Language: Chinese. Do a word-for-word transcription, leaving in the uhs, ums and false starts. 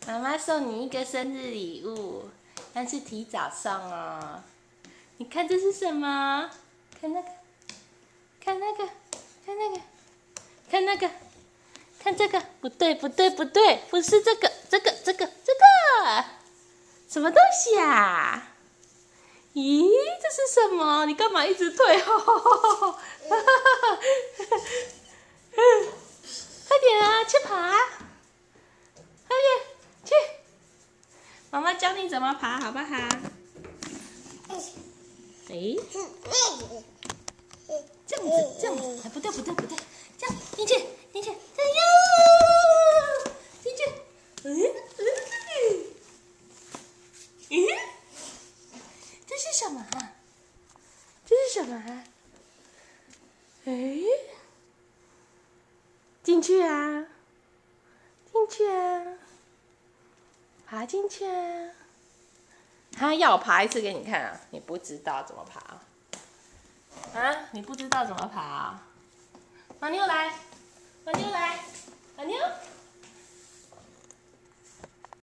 妈妈送你一个生日礼物，但是提早送哦。你看这是什么？看那个，看那个，看那个，看那个，看这个，不对，不对，不对，不是这个，这个，这个，这个，什么东西啊？咦，这是什么？你干嘛一直退后？快点啊，去爬！快点去！妈妈教你怎么爬，好不好？哎，这样子，这样子，哎，不对，不对，不对，这样进去，进去，哎呦，进去，嗯嗯，嗯，这是什么啊？这是什么啊？哎，进去啊，进去啊，爬进去啊！他要我爬一次给你看啊！你不知道怎么爬啊？你不知道怎么爬啊？马妞来，马妞来，马妞。